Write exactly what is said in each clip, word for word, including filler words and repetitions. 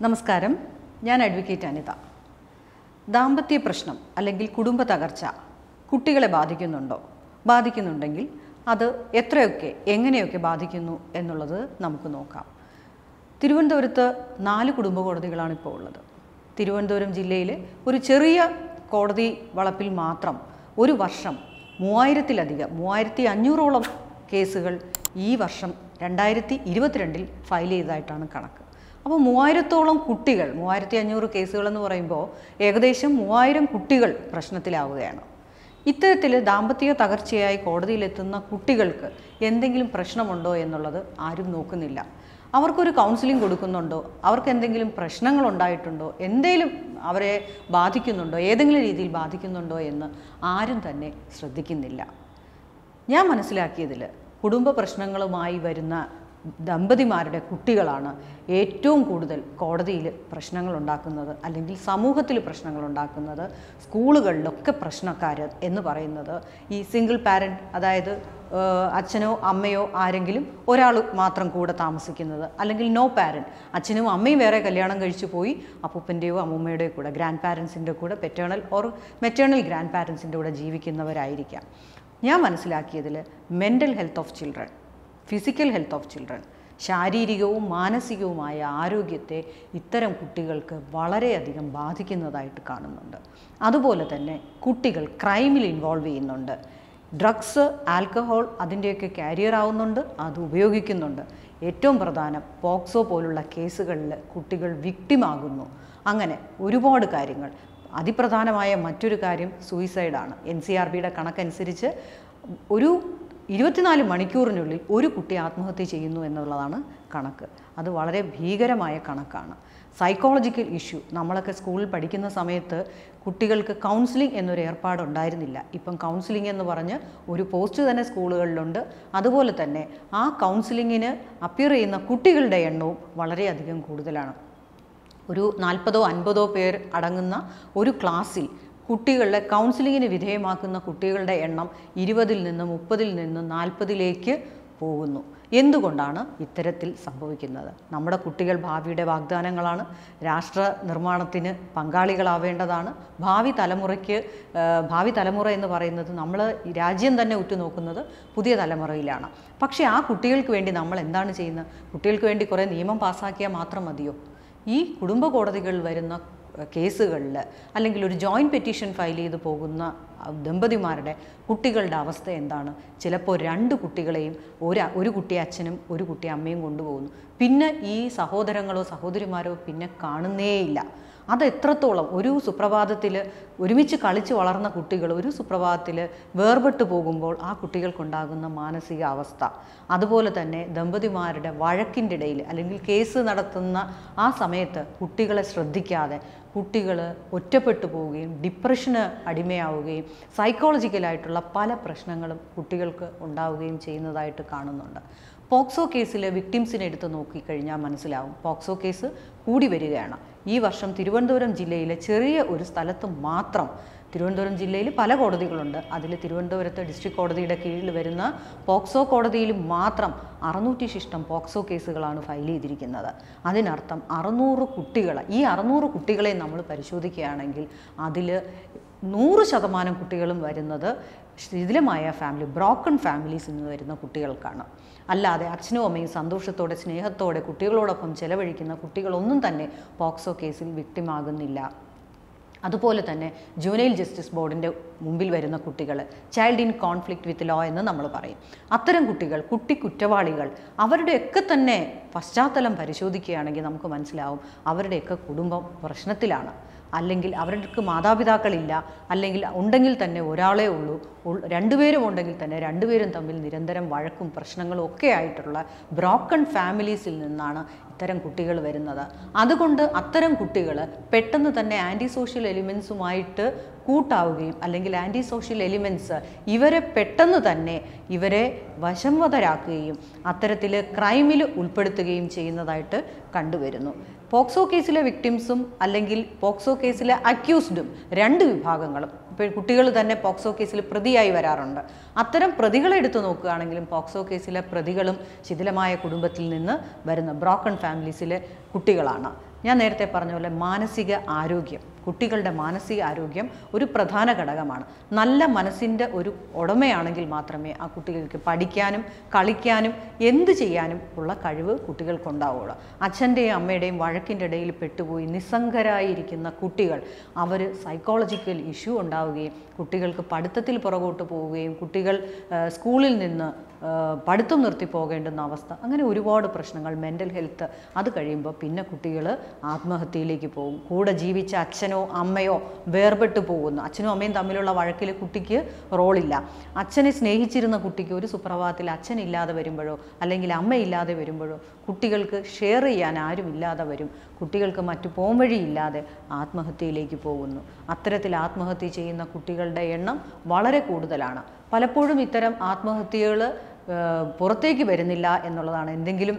നമസ്കാരം, ഞാൻ അഡ്വക്കേറ്റ് അനിത. ദാമ്പത്യ പ്രശ്നം അല്ലെങ്കിൽ കുടുംബ തകർച്ച കുട്ടികളെ ബാധിക്കുന്നുണ്ടോ? ബാധിക്കുന്നുണ്ടെങ്കിൽ അത് എത്രയൊക്കെ എങ്ങനെയൊക്കെ ബാധിക്കുന്നു എന്നുള്ളത് നമുക്ക് നോക്കാം. തിരുവനന്തപുരത്ത് നാല് കുടുംബ കോടതികളാണ് ഇപ്പോൾ ഉള്ളത്. തിരുവനന്തപുരം ജില്ലയിലെ ഒരു ചെറിയ കോടതി വളപ്പിൽ മാത്രം ഒരു വർഷം മൂവായിരത്തിലധികം മൂവായിരത്തി അഞ്ഞൂറോളം കേസുകൾ ഈ വർഷം രണ്ടായിരത്തി ഇരുപത്തിരണ്ടിൽ ഫയൽ ചെയ്തതായിട്ടാണ് കണക്ക്. അപ്പോൾ മൂവായിരത്തോളം കുട്ടികൾ, മൂവായിരത്തി അഞ്ഞൂറ് കേസുകളെന്ന് പറയുമ്പോൾ ഏകദേശം മൂവായിരം കുട്ടികൾ പ്രശ്നത്തിലാവുകയാണ്. ഇത്തരത്തിൽ ദാമ്പത്യ തകർച്ചയായി കോടതിയിലെത്തുന്ന കുട്ടികൾക്ക് എന്തെങ്കിലും പ്രശ്നമുണ്ടോ എന്നുള്ളത് ആരും നോക്കുന്നില്ല. അവർക്കൊരു കൗൺസിലിംഗ് കൊടുക്കുന്നുണ്ടോ, അവർക്ക് എന്തെങ്കിലും പ്രശ്നങ്ങളുണ്ടായിട്ടുണ്ടോ, എന്തെങ്കിലും അവരെ ബാധിക്കുന്നുണ്ടോ, ഏതെങ്കിലും രീതിയിൽ ബാധിക്കുന്നുണ്ടോ എന്ന് ആരും തന്നെ ശ്രദ്ധിക്കുന്നില്ല. ഞാൻ മനസ്സിലാക്കിയതിൽ കുടുംബ പ്രശ്നങ്ങളുമായി വരുന്ന ദമ്പതിമാരുടെ കുട്ടികളാണ് ഏറ്റവും കൂടുതൽ കോടതിയിൽ പ്രശ്നങ്ങൾ ഉണ്ടാക്കുന്നത്, അല്ലെങ്കിൽ സമൂഹത്തിൽ പ്രശ്നങ്ങൾ ഉണ്ടാക്കുന്നത്. സ്കൂളുകളിലൊക്കെ പ്രശ്നക്കാർ എന്ന് പറയുന്നത് ഈ സിംഗിൾ പാരൻറ്റ്, അതായത് അച്ഛനോ അമ്മയോ ആരെങ്കിലും ഒരാൾ മാത്രം കൂടെ താമസിക്കുന്നത്, അല്ലെങ്കിൽ നോ പാരൻറ്റ്, അച്ഛനും അമ്മയും വേറെ കല്യാണം കഴിച്ചു പോയി അപ്പൂപ്പൻ്റെയോ അമ്മൂമ്മയുടെയോ കൂടെ, ഗ്രാൻഡ് പാരൻസിൻ്റെ കൂടെ, പെറ്റേണൽ ഓർ മെറ്റേണൽ ഗ്രാൻഡ് പാരൻസിൻ്റെ കൂടെ ജീവിക്കുന്നവരായിരിക്കാം. ഞാൻ മനസ്സിലാക്കിയതിൽ mental health of children, physical health of children, ശാരീരികവും മാനസികവുമായ ആരോഗ്യത്തെ ഇത്തരം കുട്ടികൾക്ക് വളരെയധികം ബാധിക്കുന്നതായിട്ട് കാണുന്നുണ്ട്. അതുപോലെ തന്നെ കുട്ടികൾ ക്രൈമിൽ ഇൻവോൾവ് ചെയ്യുന്നുണ്ട്. ഡ്രഗ്സ്, ആൽക്കഹോൾ അതിൻ്റെയൊക്കെ കാരിയർ ആവുന്നുണ്ട്, അത് ഉപയോഗിക്കുന്നുണ്ട്. ഏറ്റവും പ്രധാനം പോക്സോ പോലുള്ള കേസുകളിൽ കുട്ടികൾ വിക്ടിമാകുന്നു. അങ്ങനെ ഒരുപാട് കാര്യങ്ങൾ. അതിപ്രധാനമായ മറ്റൊരു കാര്യം സൂയിസൈഡാണ്. എൻ സി ആർ ബിയുടെ കണക്കനുസരിച്ച് ഒരു ഇരുപത്തിനാല് മണിക്കൂറിനുള്ളിൽ ഒരു കുട്ടി ആത്മഹത്യ ചെയ്യുന്നു എന്നുള്ളതാണ് കണക്ക്. അത് വളരെ ഭീകരമായ കണക്കാണ്. സൈക്കോളജിക്കൽ ഇഷ്യൂ, നമ്മളൊക്കെ സ്കൂളിൽ പഠിക്കുന്ന സമയത്ത് കുട്ടികൾക്ക് കൗൺസിലിംഗ് എന്നൊരു ഏർപ്പാടുണ്ടായിരുന്നില്ല. ഇപ്പം കൗൺസിലിംഗ് എന്ന് പറഞ്ഞ് ഒരു പോസ്റ്റ് തന്നെ സ്കൂളുകളിലുണ്ട്. അതുപോലെ തന്നെ ആ കൗൺസിലിങ്ങിന് അപ്പിയർ ചെയ്യുന്ന കുട്ടികളുടെ എണ്ണവും വളരെയധികം കൂടുതലാണ്. ഒരു നാൽപ്പതോ അൻപതോ പേർ അടങ്ങുന്ന ഒരു ക്ലാസ്സിൽ കുട്ടികളെ കൗൺസിലിങ്ങിന് വിധേയമാക്കുന്ന കുട്ടികളുടെ എണ്ണം ഇരുപതിൽ നിന്ന് മുപ്പതിൽ നിന്ന് നാൽപ്പതിലേക്ക് പോകുന്നു. എന്തുകൊണ്ടാണ് ഇത്തരത്തിൽ സംഭവിക്കുന്നത്? നമ്മുടെ കുട്ടികൾ ഭാവിയുടെ വാഗ്ദാനങ്ങളാണ്. രാഷ്ട്ര നിർമ്മാണത്തിന് പങ്കാളികളാവേണ്ടതാണ്. ഭാവി തലമുറയ്ക്ക് ഭാവി തലമുറ എന്ന് പറയുന്നത് നമ്മൾ രാജ്യം തന്നെ ഉറ്റുനോക്കുന്നത് പുതിയ തലമുറയിലാണ്. പക്ഷേ ആ കുട്ടികൾക്ക് വേണ്ടി നമ്മൾ എന്താണ് ചെയ്യുന്നത്? കുട്ടികൾക്ക് വേണ്ടി കുറേ നിയമം പാസ്സാക്കിയാൽ മാത്രം മതിയോ? ഈ കുടുംബ കോടതികളിൽ വരുന്ന കേസുകളിൽ അല്ലെങ്കിൽ ഒരു ജോയിൻറ്റ് പെറ്റീഷൻ ഫയൽ ചെയ്ത് പോകുന്ന ദമ്പതിമാരുടെ കുട്ടികളുടെ അവസ്ഥ എന്താണ്? ചിലപ്പോൾ രണ്ട് കുട്ടികളെയും ഒരു ഒരു കുട്ടി അച്ഛനും ഒരു കുട്ടി അമ്മയും കൊണ്ടുപോകുന്നു. പിന്നെ ഈ സഹോദരങ്ങളോ സഹോദരിമാരോ പിന്നെ കാണുന്നേയില്ല. അത് എത്രത്തോളം ഒരു സുപ്രഭാതത്തിൽ ഒരുമിച്ച് കളിച്ച് വളർന്ന കുട്ടികൾ ഒരു സുപ്രഭാതത്തിൽ വേർപെട്ടു പോകുമ്പോൾ ആ കുട്ടികൾക്കുണ്ടാകുന്ന മാനസിക അവസ്ഥ, അതുപോലെ തന്നെ ദമ്പതിമാരുടെ വഴക്കിൻ്റെ ഇടയിൽ അല്ലെങ്കിൽ കേസ് നടത്തുന്ന ആ സമയത്ത് കുട്ടികളെ ശ്രദ്ധിക്കാതെ കുട്ടികൾ ഒറ്റപ്പെട്ടു പോവുകയും ഡിപ്രഷന് അടിമയാവുകയും സൈക്കോളജിക്കലായിട്ടുള്ള പല പ്രശ്നങ്ങളും കുട്ടികൾക്ക് ഉണ്ടാവുകയും ചെയ്യുന്നതായിട്ട് കാണുന്നുണ്ട്. പോക്സോ കേസിലെ വിക്ടിംസിനെ എടുത്ത് നോക്കിക്കഴിഞ്ഞാൽ മനസ്സിലാവും പോക്സോ കേസ് കൂടി വരികയാണ്. ഈ വർഷം തിരുവനന്തപുരം ജില്ലയിലെ ചെറിയ ഒരു സ്ഥലത്ത് മാത്രം, തിരുവനന്തപുരം ജില്ലയിൽ പല കോടതികളുണ്ട്, അതിൽ തിരുവനന്തപുരത്ത് ഡിസ്ട്രിക്ട് കോടതിയുടെ കീഴിൽ വരുന്ന പോക്സോ കോടതിയിൽ മാത്രം അറുന്നൂറ്റി ശിഷ്ടം പോക്സോ കേസുകളാണ് ഫയൽ ചെയ്തിരിക്കുന്നത്. അതിനർത്ഥം അറുന്നൂറ് കുട്ടികൾ, ഈ അറുന്നൂറ് കുട്ടികളെ നമ്മൾ പരിശോധിക്കുകയാണെങ്കിൽ അതിൽ നൂറ് ശതമാനം കുട്ടികളും വരുന്നത് ശിഥിലമായ ഫാമിലി, ബ്രോക്കൺ ഫാമിലീസിൽ നിന്ന് വരുന്ന കുട്ടികൾക്കാണ്. അല്ലാതെ അച്ഛനും അമ്മയും സന്തോഷത്തോടെ സ്നേഹത്തോടെ കുട്ടികളോടൊപ്പം ചെലവഴിക്കുന്ന കുട്ടികളൊന്നും തന്നെ പോക്സോ കേസിൽ വിക്ടിമാകുന്നില്ല. അതുപോലെ തന്നെ ജുവനൈൽ ജസ്റ്റിസ് ബോർഡിൻ്റെ മുമ്പിൽ വരുന്ന കുട്ടികൾ, child in conflict with law എന്ന് നമ്മൾ പറയും. അത്തരം കുട്ടികൾ, കുട്ടി കുറ്റവാളികൾ, അവരുടെയൊക്കെ തന്നെ പശ്ചാത്തലം പരിശോധിക്കുകയാണെങ്കിൽ നമുക്ക് മനസ്സിലാവും അവരുടെയൊക്കെ കുടുംബം പ്രശ്നത്തിലാണ്. അല്ലെങ്കിൽ അവർക്ക് മാതാപിതാക്കളില്ല, അല്ലെങ്കിൽ ഉണ്ടെങ്കിൽ തന്നെ ഒരാളേ ഉള്ളൂ, രണ്ടുപേരും ഉണ്ടെങ്കിൽ തന്നെ രണ്ടുപേരും തമ്മിൽ നിരന്തരം വഴക്കും പ്രശ്നങ്ങളും ഒക്കെ ആയിട്ടുള്ള ബ്രോക്കൺ ഫാമിലീസിൽ നിന്നാണ് ഇത്തരം കുട്ടികൾ വരുന്നത്. അതുകൊണ്ട് അത്തരം കുട്ടികൾ പെട്ടെന്ന് തന്നെ ആൻറ്റി സോഷ്യൽ എലിമെൻസുമായിട്ട് കൂട്ടാവുകയും അല്ലെങ്കിൽ ആൻറ്റി സോഷ്യൽ എലിമെൻറ്റ്സ് ഇവരെ പെട്ടെന്ന് തന്നെ ഇവരെ വശംവദരാക്കുകയും അത്തരത്തിൽ ക്രൈമിൽ ഉൾപ്പെടുത്തുകയും ചെയ്യുന്നതായിട്ട് കണ്ടുവരുന്നു. പോക്സോ കേസിലെ വിക്ടിംസും അല്ലെങ്കിൽ പോക്സോ കേസിലെ അക്യൂസ്ഡും രണ്ട് വിഭാഗങ്ങളും കുട്ടികൾ തന്നെ പോക്സോ കേസിൽ പ്രതിയായി വരാറുണ്ട്. അത്തരം പ്രതികളെ എടുത്തു നോക്കുകയാണെങ്കിലും പോക്സോ കേസിലെ പ്രതികളും ശിഥിലമായ കുടുംബത്തിൽ നിന്ന് വരുന്ന ബ്രോക്കൺ ഫാമിലീസിലെ കുട്ടികളാണ്. ഞാൻ നേരത്തെ പറഞ്ഞ പോലെ മാനസിക ആരോഗ്യം, കുട്ടികളുടെ മാനസിക ആരോഗ്യം ഒരു പ്രധാന ഘടകമാണ്. നല്ല മനസ്സിൻ്റെ ഒരു ഉടമയാണെങ്കിൽ മാത്രമേ ആ കുട്ടികൾക്ക് പഠിക്കാനും കളിക്കാനും എന്ത് ചെയ്യാനും ഉള്ള കഴിവ് കുട്ടികൾക്കുണ്ടാവുള്ളൂ. അച്ഛൻ്റെയും അമ്മയുടെയും വഴക്കിൻ്റെ ഇടയിൽ പെട്ടുപോയി നിസ്സംഗരായിരിക്കുന്ന കുട്ടികൾ, അവർ സൈക്കോളജിക്കൽ ഇഷ്യൂ ഉണ്ടാവുകയും കുട്ടികൾക്ക് പഠിത്തത്തിൽ പുറകോട്ട് പോവുകയും കുട്ടികൾ സ്കൂളിൽ നിന്ന് പഠിത്തം നിർത്തി പോകേണ്ടുന്ന അവസ്ഥ, അങ്ങനെ ഒരുപാട് പ്രശ്നങ്ങൾ, മെൻ്റൽ ഹെൽത്ത്, അത് കഴിയുമ്പോൾ പിന്നെ കുട്ടികൾ ആത്മഹത്യയിലേക്ക് പോകും. കൂടെ ജീവിച്ച അച്ഛനോ അമ്മയോ വേർപെട്ട് പോകുന്നു. അച്ഛനും അമ്മയും തമ്മിലുള്ള വഴക്കിൽ കുട്ടിക്ക് റോളില്ല. അച്ഛനെ സ്നേഹിച്ചിരുന്ന കുട്ടിക്ക് ഒരു സുപ്രഭാതത്തിൽ അച്ഛനില്ലാതെ വരുമ്പോഴോ അല്ലെങ്കിൽ അമ്മയില്ലാതെ വരുമ്പോഴോ കുട്ടികൾക്ക് ഷെയർ ചെയ്യാൻ ആരുമില്ലാതെ വരും. കുട്ടികൾക്ക് മറ്റു പോംവഴിയില്ലാതെ ആത്മഹത്യയിലേക്ക് പോകുന്നു. അത്തരത്തിൽ ആത്മഹത്യ ചെയ്യുന്ന കുട്ടികളുടെ എണ്ണം വളരെ കൂടുതലാണ്. പലപ്പോഴും ഇത്തരം ആത്മഹത്യകൾ പുറത്തേക്ക് വരുന്നില്ല എന്നുള്ളതാണ്. എന്തെങ്കിലും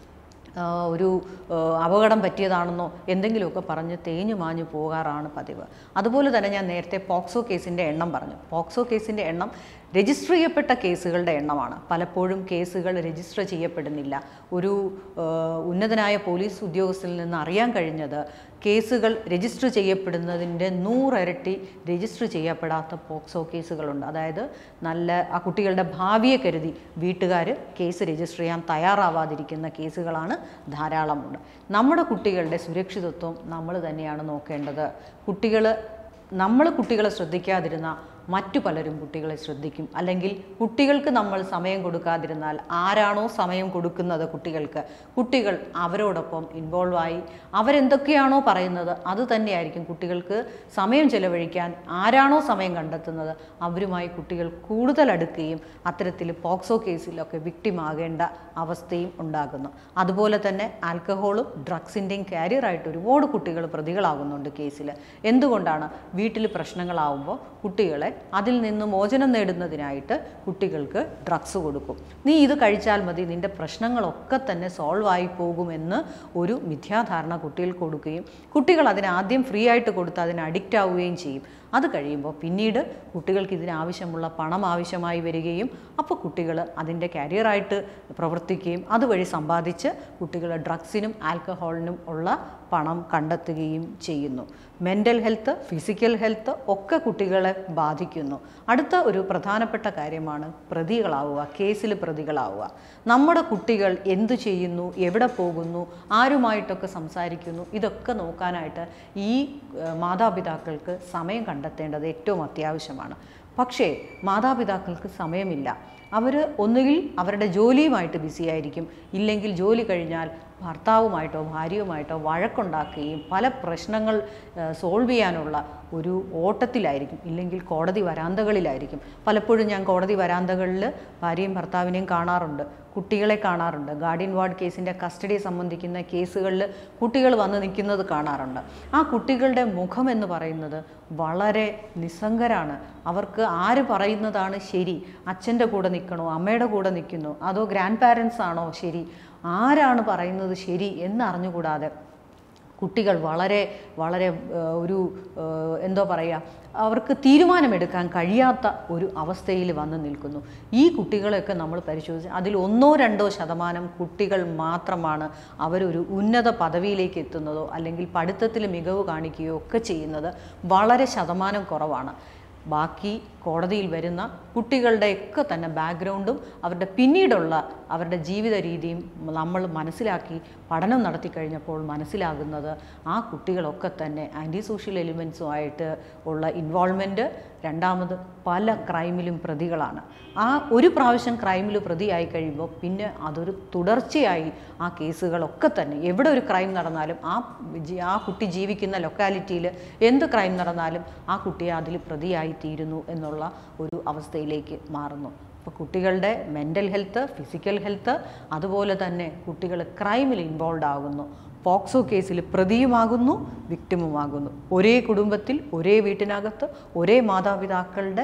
ഒരു അപകടം പറ്റിയതാണെന്നോ എന്തെങ്കിലുമൊക്കെ പറഞ്ഞ് തേഞ്ഞു മാഞ്ഞു പോകാറാണ് പതിവ്. അതുപോലെ തന്നെ ഞാൻ നേരത്തെ പോക്സോ കേസിൻ്റെ എണ്ണം പറഞ്ഞു. പോക്സോ കേസിൻ്റെ എണ്ണം രജിസ്റ്റർ ചെയ്യപ്പെട്ട കേസുകളുടെ എണ്ണമാണ്. പലപ്പോഴും കേസുകൾ രജിസ്റ്റർ ചെയ്യപ്പെടുന്നില്ല. ഒരു ഉന്നതനായ പോലീസ് ഉദ്യോഗസ്ഥരിൽ നിന്ന് അറിയാൻ കഴിഞ്ഞത് കേസുകൾ രജിസ്റ്റർ ചെയ്യപ്പെടുന്നതിൻ്റെ നൂറിരട്ടി രജിസ്റ്റർ ചെയ്യപ്പെടാത്ത പോക്സോ കേസുകളുണ്ട്. അതായത് നല്ല ആ കുട്ടികളുടെ ഭാവിയെ കരുതി വീട്ടുകാർ കേസ് രജിസ്റ്റർ ചെയ്യാൻ തയ്യാറാവാതിരിക്കുന്ന കേസുകളാണ് ധാരാളമുണ്ട്. നമ്മുടെ കുട്ടികളുടെ സുരക്ഷിതത്വം നമ്മൾ തന്നെയാണ് നോക്കേണ്ടത്. കുട്ടികൾ നമ്മൾ കുട്ടികളെ ശ്രദ്ധിക്കാതിരുന്ന മറ്റു പലരും കുട്ടികളെ ശ്രദ്ധിക്കും. അല്ലെങ്കിൽ കുട്ടികൾക്ക് നമ്മൾ സമയം കൊടുക്കാതിരുന്നാൽ ആരാണോ സമയം കൊടുക്കുന്നത് കുട്ടികൾക്ക്, കുട്ടികൾ അവരോടൊപ്പം ഇൻവോൾവായി അവരെന്തൊക്കെയാണോ പറയുന്നത് അത് തന്നെയായിരിക്കും കുട്ടികൾക്ക് സമയം ചെലവഴിക്കാൻ ആരാണോ സമയം കണ്ടെത്തുന്നത് അവരുമായി കുട്ടികൾ കൂടുതൽ അടുക്കുകയും അത്തരത്തിൽ പോക്സോ കേസിലൊക്കെ വിക്ടിമാകേണ്ട അവസ്ഥയും ഉണ്ടാകുന്നു. അതുപോലെ തന്നെ ആൽക്കഹോളും ഡ്രഗ്സിൻ്റെയും കാരിയറായിട്ട് ഒരുപാട് കുട്ടികൾ പ്രതികളാകുന്നുണ്ട് കേസിൽ. എന്തുകൊണ്ടാണ്? വീട്ടിൽ പ്രശ്നങ്ങളാവുമ്പോൾ കുട്ടികളെ അതിൽ നിന്ന് മോചനം നേടുന്നതിനായിട്ട് കുട്ടികൾക്ക് ഡ്രഗ്സ് കൊടുക്കും. നീ ഇത് കഴിച്ചാൽ മതി, നിൻ്റെ പ്രശ്നങ്ങളൊക്കെ തന്നെ സോൾവ് ആയി പോകുമെന്ന് ഒരു മിഥ്യാധാരണ കുട്ടികൾക്ക് കൊടുക്കുകയും കുട്ടികൾ അതിനാദ്യം ഫ്രീ ആയിട്ട് കൊടുത്ത് അതിന് അഡിക്റ്റ് ആവുകയും ചെയ്യും. അത് കഴിയുമ്പോൾ പിന്നീട് കുട്ടികൾക്ക് ഇതിനാവശ്യമുള്ള പണം ആവശ്യമായി വരികയും അപ്പോൾ കുട്ടികൾ അതിൻ്റെ കാരിയറായിട്ട് പ്രവർത്തിക്കുകയും അതുവഴി സമ്പാദിച്ച് കുട്ടികൾ ഡ്രഗ്സിനും ആൽക്കഹോളിനും ഉള്ള പണം കണ്ടെത്തുകയും ചെയ്യുന്നു. മെൻ്റൽ ഹെൽത്ത്, ഫിസിക്കൽ ഹെൽത്ത് ഒക്കെ കുട്ടികളെ ബാധിക്കുന്നു. അടുത്ത ഒരു പ്രധാനപ്പെട്ട കാര്യമാണ് പ്രതികളാവുക, കേസിൽ പ്രതികളാവുക. നമ്മുടെ കുട്ടികൾ എന്തു ചെയ്യുന്നു, എവിടെ പോകുന്നു, ആരുമായിട്ടൊക്കെ സംസാരിക്കുന്നു, ഇതൊക്കെ നോക്കാനായിട്ട് ഈ മാതാപിതാക്കൾക്ക് സമയം കണ്ടെത്തേണ്ടത് ഏറ്റവും അത്യാവശ്യമാണ്. പക്ഷേ മാതാപിതാക്കൾക്ക് സമയമില്ല. അവർ ഒന്നുകിൽ അവരുടെ ജോലിയുമായിട്ട് ബിസിയായിരിക്കും, ഇല്ലെങ്കിൽ ജോലി കഴിഞ്ഞാൽ ഭർത്താവുമായിട്ടോ ഭാര്യയുമായിട്ടോ വഴക്കുണ്ടാക്കുകയും പല പ്രശ്നങ്ങൾ സോൾവ് ചെയ്യാനുള്ള ഒരു ഓട്ടത്തിലായിരിക്കും, ഇല്ലെങ്കിൽ കോടതി വരാന്തകളിലായിരിക്കും. പലപ്പോഴും ഞാൻ കോടതി വരാന്തകളിൽ ഭാര്യയും ഭർത്താവിനെയും കാണാറുണ്ട്, കുട്ടികളെ കാണാറുണ്ട്. ഗാർഡിയൻ വാർഡ് കേസിൻ്റെ കസ്റ്റഡി സംബന്ധിക്കുന്ന കേസുകളിൽ കുട്ടികൾ വന്ന് നിൽക്കുന്നത് കാണാറുണ്ട്. ആ കുട്ടികളുടെ മുഖം എന്ന് പറയുന്നത് വളരെ നിസ്സംഗരാണ്. അവർക്ക് ആര് പറയുന്നതാണ് ശരി, അച്ഛൻ്റെ കൂടെ നിൽക്കണോ അമ്മയുടെ കൂടെ നിൽക്കുന്നോ അതോ ഗ്രാൻഡ് പാരൻസ് ആണോ ശരി, ആരാണ് പറയുന്നത് ശരി എന്നറിഞ്ഞുകൂടാതെ കുട്ടികൾ വളരെ വളരെ ഒരു എന്തോ പറയുക, അവർക്ക് തീരുമാനമെടുക്കാൻ കഴിയാത്ത ഒരു അവസ്ഥയിൽ വന്ന് നിൽക്കുന്നു. ഈ കുട്ടികളെയൊക്കെ നമ്മൾ പരിശോധിച്ച് അതിൽ ഒന്നോ രണ്ടോ ശതമാനം കുട്ടികൾ മാത്രമാണ് അവരൊരു ഉന്നത പദവിയിലേക്ക് എത്തുന്നതോ അല്ലെങ്കിൽ പഠിത്തത്തിൽ മികവ് കാണിക്കുകയോ ഒക്കെ ചെയ്യുന്നത് വളരെ ശതമാനം കുറവാണ്. ബാക്കി കോടതിയിൽ വരുന്ന കുട്ടികളുടെയൊക്കെ തന്നെ ബാക്ക്ഗ്രൗണ്ടും അവരുടെ പിന്നീടുള്ള അവരുടെ ജീവിത രീതിയും നമ്മൾ മനസ്സിലാക്കി പഠനം നടത്തി കഴിഞ്ഞപ്പോൾ മനസ്സിലാകുന്നത് ആ കുട്ടികളൊക്കെ തന്നെ ആൻറ്റി സോഷ്യൽ എലിമെൻസുമായിട്ട് ഉള്ള ഇൻവോൾവ്മെൻറ്റ്, രണ്ടാമത് പല ക്രൈമിലും പ്രതികളാണ്. ആ ഒരു പ്രാവശ്യം ക്രൈമിൽ പ്രതിയായി കഴിയുമ്പോൾ പിന്നെ അതൊരു തുടർച്ചയായി ആ കേസുകളൊക്കെ തന്നെ എവിടെ ഒരു ക്രൈം നടന്നാലും ആ ആ കുട്ടി ജീവിക്കുന്ന ലൊക്കാലിറ്റിയിൽ എന്ത് ക്രൈം നടന്നാലും ആ കുട്ടിയെ അതിൽ പ്രതിയായി തീരുന്നു എന്നുള്ള ഒരു അവസ്ഥയിലേക്ക് മാറുന്നു. അപ്പോൾ കുട്ടികളുടെ മെൻ്റൽ ഹെൽത്ത്, ഫിസിക്കൽ ഹെൽത്ത്, അതുപോലെ തന്നെ കുട്ടികൾ ക്രൈമിൽ ഇൻവോൾവ് ആകുന്നു, പോക്സോ കേസിൽ പ്രതിയുമാകുന്നു, വിക്ടിമുമാകുന്നു. ഒരേ കുടുംബത്തിൽ ഒരേ വീട്ടിനകത്ത് ഒരേ മാതാപിതാക്കളുടെ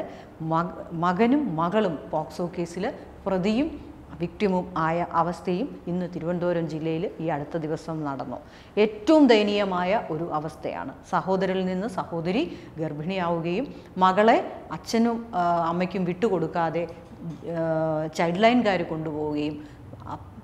മകനും മകളും പോക്സോ കേസിൽ പ്രതിയും വിക്ടിമും ആയ അവസ്ഥയും ഇന്ന് തിരുവനന്തപുരം ജില്ലയിൽ ഈ അടുത്ത ദിവസം നടന്നു. ഏറ്റവും ദയനീയമായ ഒരു അവസ്ഥയാണ്. സഹോദരിൽ നിന്ന് സഹോദരി ഗർഭിണിയാവുകയും മകളെ അച്ഛനും അമ്മയ്ക്കും വിട്ടുകൊടുക്കാതെ ചൈൽഡ് ലൈൻകാർ കൊണ്ടുപോവുകയും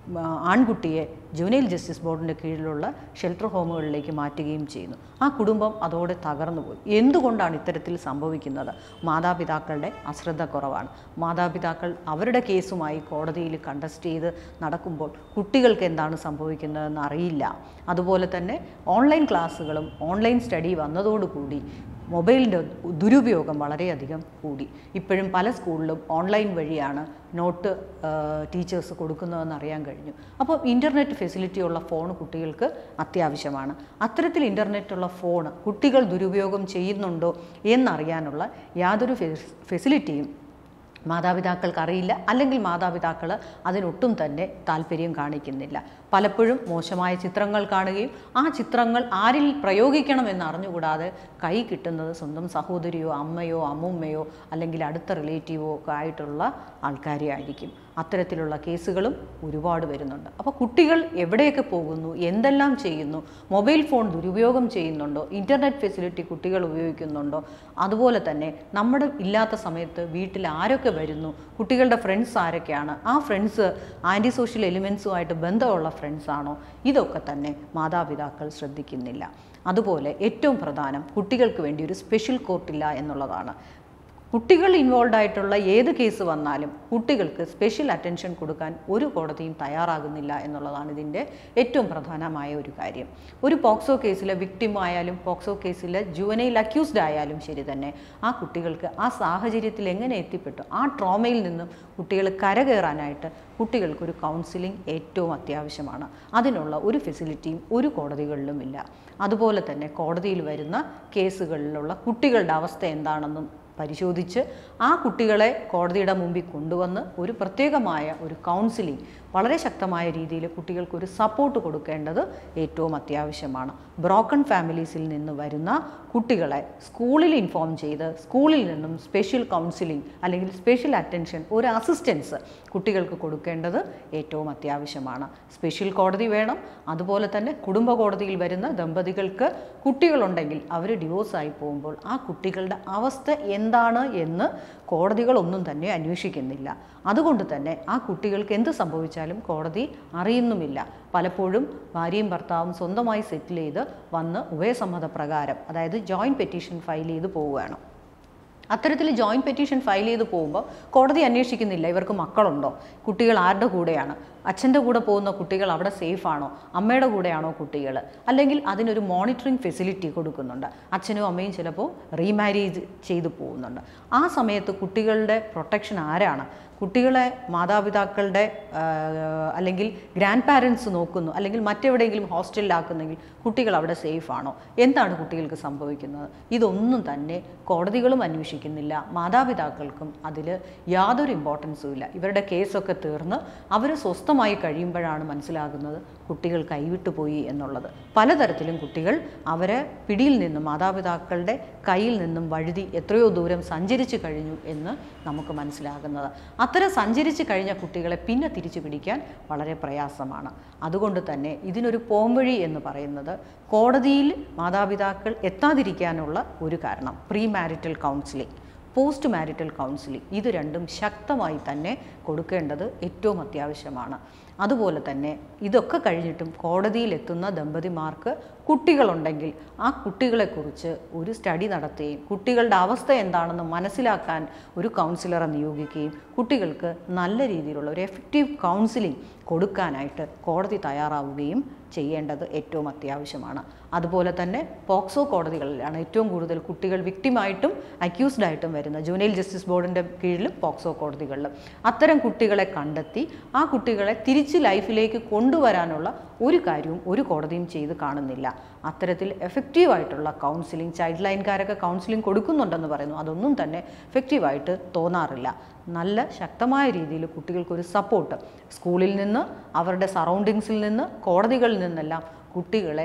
ആൺകുട്ടിയെ ജുവനൈൽ ജസ്റ്റിസ് ബോർഡിൻ്റെ കീഴിലുള്ള ഷെൽട്ടർ ഹോമുകളിലേക്ക് മാറ്റുകയും ചെയ്യുന്നു. ആ കുടുംബം അതോടെ തകർന്നുപോയി. എന്തുകൊണ്ടാണ് ഇത്തരത്തിൽ സംഭവിക്കുന്നത്? മാതാപിതാക്കളുടെ അശ്രദ്ധ കുറവാണ്. മാതാപിതാക്കൾ അവരുടെ കേസുമായി കോടതിയിൽ കണ്ടസ്റ്റ് ചെയ്ത് നടക്കുമ്പോൾ കുട്ടികൾക്ക് എന്താണ് സംഭവിക്കുന്നതെന്ന് അറിയില്ല. അതുപോലെ തന്നെ ഓൺലൈൻ ക്ലാസ്സുകളും ഓൺലൈൻ സ്റ്റഡി വന്നതോടുകൂടി മൊബൈലിൻ്റെ ദുരുപയോഗം വളരെയധികം കൂടി. ഇപ്പോഴും പല സ്കൂളിലും ഓൺലൈൻ വഴിയാണ് നോട്ട് ടീച്ചേഴ്സ് കൊടുക്കുന്നതെന്ന് അറിയാൻ കഴിഞ്ഞു. അപ്പോൾ ഇൻ്റർനെറ്റ് ഫെസിലിറ്റി ഉള്ള ഫോൺ കുട്ടികൾക്ക് അത്യാവശ്യമാണ്. അത്തരത്തിൽ ഇൻ്റർനെറ്റുള്ള ഫോൺ കുട്ടികൾ ദുരുപയോഗം ചെയ്യുന്നുണ്ടോ എന്നറിയാനുള്ള യാതൊരു ഫെസിലിറ്റിയും മാതാപിതാക്കൾക്ക് അറിയില്ല, അല്ലെങ്കിൽ മാതാപിതാക്കൾ അതിനൊട്ടും തന്നെ താല്പര്യം കാണിക്കുന്നില്ല. പലപ്പോഴും മോശമായ ചിത്രങ്ങൾ കാണുകയും ആ ചിത്രങ്ങൾ ആരിൽ പ്രയോഗിക്കണമെന്ന് അറിഞ്ഞുകൂടാതെ കൈ കിട്ടുന്നത് സ്വന്തം സഹോദരിയോ അമ്മയോ അമ്മൂമ്മയോ അല്ലെങ്കിൽ അടുത്ത റിലേറ്റീവോ ഒക്കെ ആയിട്ടുള്ള ആൾക്കാരെ ആയിരിക്കും. അത്തരത്തിലുള്ള കേസുകളും ഒരുപാട് വരുന്നുണ്ട്. അപ്പോൾ കുട്ടികൾ എവിടെയൊക്കെ പോകുന്നു, എന്തെല്ലാം ചെയ്യുന്നു, മൊബൈൽ ഫോൺ ദുരുപയോഗം ചെയ്യുന്നുണ്ടോ, ഇൻ്റർനെറ്റ് ഫെസിലിറ്റി കുട്ടികൾ ഉപയോഗിക്കുന്നുണ്ടോ, അതുപോലെ തന്നെ നമ്മുടെ ഇല്ലാത്ത സമയത്ത് വീട്ടിൽ ആരൊക്കെ വരുന്നു, കുട്ടികളുടെ ഫ്രണ്ട്സ് ആരൊക്കെയാണ്, ആ ഫ്രണ്ട്സ് ആൻറ്റി സോഷ്യൽ എലിമെൻസുമായിട്ട് ബന്ധമുള്ള ഫ്രണ്ട്സാണോ, ഇതൊക്കെ തന്നെ മാതാപിതാക്കൾ ശ്രദ്ധിക്കുന്നില്ല. അതുപോലെ ഏറ്റവും പ്രധാനം കുട്ടികൾക്ക് വേണ്ടി ഒരു സ്പെഷ്യൽ കോർട്ടില്ല എന്നുള്ളതാണ്. കുട്ടികൾ ഇൻവോൾവ് ആയിട്ടുള്ള ഏത് കേസ് വന്നാലും കുട്ടികൾക്ക് സ്പെഷ്യൽ അറ്റൻഷൻ കൊടുക്കാൻ ഒരു കോടതിയും തയ്യാറാകുന്നില്ല എന്നുള്ളതാണ് ഇതിൻ്റെ ഏറ്റവും പ്രധാനമായ ഒരു കാര്യം. ഒരു പോക്സോ കേസിലെ വിക്ടിം ആയാലും പോക്സോ കേസിലെ ജുവനൈൽ അക്യൂസ്ഡ് ആയാലും ശരി തന്നെ, ആ കുട്ടികൾക്ക് ആ സാഹചര്യത്തിൽ എങ്ങനെ എത്തിപ്പെട്ടു, ആ ട്രോമയിൽ നിന്നും കുട്ടികൾ കരകയറാനായിട്ട് കുട്ടികൾക്കൊരു കൗൺസിലിംഗ് ഏറ്റവും അത്യാവശ്യമാണ്. അതിനുള്ള ഒരു ഫെസിലിറ്റിയും ഒരു കോടതികളിലും ഇല്ല. അതുപോലെ തന്നെ കോടതിയിൽ വരുന്ന കേസുകളിലുള്ള കുട്ടികളുടെ അവസ്ഥ എന്താണെന്നും പരിശോധിച്ച് ആ കുട്ടികളെ കോടതിയുടെ മുമ്പിൽ കൊണ്ടുവന്ന് ഒരു പ്രത്യേകമായ ഒരു കൗൺസിലിംഗ് വളരെ ശക്തമായ രീതിയിൽ കുട്ടികൾക്കൊരു സപ്പോർട്ട് കൊടുക്കേണ്ടത് ഏറ്റവും അത്യാവശ്യമാണ്. ബ്രോക്കൺ ഫാമിലീസിൽ നിന്ന് വരുന്ന കുട്ടികളെ സ്കൂളിൽ ഇൻഫോം ചെയ്ത് സ്കൂളിൽ നിന്നും സ്പെഷ്യൽ കൗൺസിലിംഗ് അല്ലെങ്കിൽ സ്പെഷ്യൽ അറ്റൻഷൻ, ഒരു അസിസ്റ്റൻസ് കുട്ടികൾക്ക് കൊടുക്കേണ്ടത് ഏറ്റവും അത്യാവശ്യമാണ്. സ്പെഷ്യൽ കോടതി വേണം. അതുപോലെ തന്നെ കുടുംബ കോടതിയിൽ വരുന്ന ദമ്പതികൾക്ക് കുട്ടികളുണ്ടെങ്കിൽ അവർ ഡിവോഴ്സായി പോകുമ്പോൾ ആ കുട്ടികളുടെ അവസ്ഥ എന്താണ് എന്ന് കോടതികളൊന്നും തന്നെ അന്വേഷിക്കുന്നില്ല. അതുകൊണ്ട് തന്നെ ആ കുട്ടികൾക്ക് എന്ത് സംഭവിച്ചാലും കോടതി അറിയുന്നുമില്ല. പലപ്പോഴും ഭാര്യയും ഭർത്താവും സ്വന്തമായി സെറ്റിൽ ചെയ്ത് വന്ന് ഉഭയസമ്മത പ്രകാരം, അതായത് ജോയിൻറ്റ് പെറ്റീഷൻ ഫയൽ ചെയ്ത് പോവുകയാണ്. അത്തരത്തിൽ ജോയിൻറ്റ് പെറ്റീഷൻ ഫയൽ ചെയ്ത് പോകുമ്പോൾ കോടതി അന്വേഷിക്കുന്നില്ല ഇവർക്ക് മക്കളുണ്ടോ, കുട്ടികൾ ആരുടെ കൂടെയാണ്, അച്ഛൻ്റെ കൂടെ പോകുന്ന കുട്ടികൾ അവിടെ സേഫാണോ, അമ്മയുടെ കൂടെയാണോ കുട്ടികൾ, അല്ലെങ്കിൽ അതിനൊരു മോണിറ്ററിങ് ഫെസിലിറ്റി കൊടുക്കുന്നുണ്ട്. അച്ഛനും അമ്മയും ചിലപ്പോൾ റീമാരേജ് ചെയ്തു പോകുന്നുണ്ട്. ആ സമയത്ത് കുട്ടികളുടെ പ്രൊട്ടക്ഷൻ ആരാണ്? കുട്ടികളെ മാതാപിതാക്കളുടെ അല്ലെങ്കിൽ ഗ്രാൻഡ് പാരൻസ് നോക്കുന്നു, അല്ലെങ്കിൽ മറ്റെവിടെയെങ്കിലും ഹോസ്റ്റലിലാക്കുന്നെങ്കിൽ കുട്ടികൾ അവിടെ സേഫാണോ, എന്താണ് കുട്ടികൾക്ക് സംഭവിക്കുന്നത്? ഇതൊന്നും തന്നെ കോടതികളും അന്വേഷിക്കുന്നില്ല. മാതാപിതാക്കൾക്കും അതിൽ യാതൊരു ഇമ്പോർട്ടൻസും ഇല്ല. ഇവരുടെ കേസൊക്കെ തീർന്ന് അവർ സ്വസ്ഥമായി കഴിയുമ്പോഴാണ് മനസ്സിലാകുന്നത് കുട്ടികൾ കൈവിട്ടു പോയി എന്നുള്ളത്. പലതരത്തിലും കുട്ടികൾ അവരെ പിടിയിൽ നിന്നും മാതാപിതാക്കളുടെ കയ്യിൽ നിന്നും വഴുതി എത്രയോ ദൂരം സഞ്ചരിച്ചു കഴിഞ്ഞു എന്ന് നമുക്ക് മനസ്സിലാകുന്നത്. അത്തരം സഞ്ചരിച്ച് കഴിഞ്ഞ കുട്ടികളെ പിന്നെ തിരിച്ചു പിടിക്കാൻ വളരെ പ്രയാസമാണ്. അതുകൊണ്ട് തന്നെ ഇതിനൊരു പോംവഴി എന്ന് പറയുന്നത് കോടതിയിൽ മാതാപിതാക്കൾ എത്താതിരിക്കാനുള്ള ഒരു കാരണം pre marital counselling, post marital counselling, ഇത് രണ്ടും ശക്തമായി തന്നെ കൊടുക്കേണ്ടത് ഏറ്റവും അത്യാവശ്യമാണ്. അതുപോലെ തന്നെ ഇതൊക്കെ കഴിഞ്ഞിട്ടും കോടതിയിലെത്തുന്ന ദമ്പതിമാർക്ക് കുട്ടികളുണ്ടെങ്കിൽ ആ കുട്ടികളെക്കുറിച്ച് ഒരു സ്റ്റഡി നടത്തുകയും കുട്ടികളുടെ അവസ്ഥ എന്താണെന്ന് മനസ്സിലാക്കാൻ ഒരു കൗൺസിലറെ നിയോഗിക്കുകയും കുട്ടികൾക്ക് നല്ല രീതിയിലുള്ള ഒരു എഫക്റ്റീവ് കൗൺസിലിംഗ് കൊടുക്കാനായിട്ട് കോടതി തയ്യാറാവുകയും ചെയ്യേണ്ടത് ഏറ്റവും അത്യാവശ്യമാണ്. അതുപോലെ തന്നെ പോക്സോ കോടതികളിലാണ് ഏറ്റവും കൂടുതൽ കുട്ടികൾ വിക്ടിമായിട്ടും അക്യൂസ്ഡ് ആയിട്ടും വരുന്നത്. ജുവനൈൽ ജസ്റ്റിസ് ബോർഡിൻ്റെ കീഴിലും പോക്സോ കോടതികളിലും അത്തരം കുട്ടികളെ കണ്ടെത്തി ആ കുട്ടികളെ തിരിച്ച് ലൈഫിലേക്ക് കൊണ്ടുവരാനുള്ള ഒരു കാര്യവും ഒരു കോടതിയും ചെയ്ത് കാണുന്നില്ല. അത്തരത്തിൽ എഫക്റ്റീവായിട്ടുള്ള കൗൺസിലിംഗ്, ചൈൽഡ് ലൈൻകാരൊക്കെ കൗൺസിലിംഗ് കൊടുക്കുന്നുണ്ടെന്ന് പറയുന്നു, അതൊന്നും തന്നെ എഫക്റ്റീവായിട്ട് തോന്നാറില്ല. നല്ല ശക്തമായ രീതിയിൽ കുട്ടികൾക്കൊരു സപ്പോർട്ട് സ്കൂളിൽ നിന്ന്, അവരുടെ സറൗണ്ടിങ്സിൽ നിന്ന്, കോടതികളിൽ നിന്നെല്ലാം കുട്ടികളെ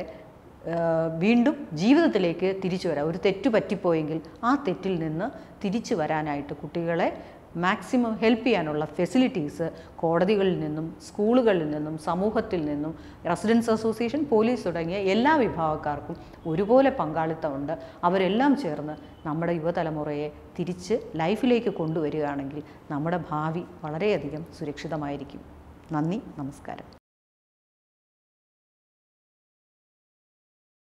വീണ്ടും ജീവിതത്തിലേക്ക് തിരിച്ചു വരാം. ഒരു തെറ്റ് പറ്റിപ്പോയെങ്കിൽ ആ തെറ്റിൽ നിന്ന് തിരിച്ചു വരാനായിട്ട് കുട്ടികളെ മാക്സിമം ഹെൽപ്പ് ചെയ്യാനുള്ള ഫെസിലിറ്റീസ് കോടതികളിൽ നിന്നും സ്കൂളുകളിൽ നിന്നും സമൂഹത്തിൽ നിന്നും റെസിഡൻസ് അസോസിയേഷൻ, പോലീസ് തുടങ്ങിയ എല്ലാ വിഭാഗക്കാർക്കും ഒരുപോലെ പങ്കാളിത്തമുണ്ട്. അവരെല്ലാം ചേർന്ന് നമ്മുടെ യുവതലമുറയെ തിരിച്ച് ലൈഫിലേക്ക് കൊണ്ടുവരികയാണെങ്കിൽ നമ്മുടെ ഭാവി വളരെയധികം സുരക്ഷിതമായിരിക്കും. നന്ദി, നമസ്കാരം.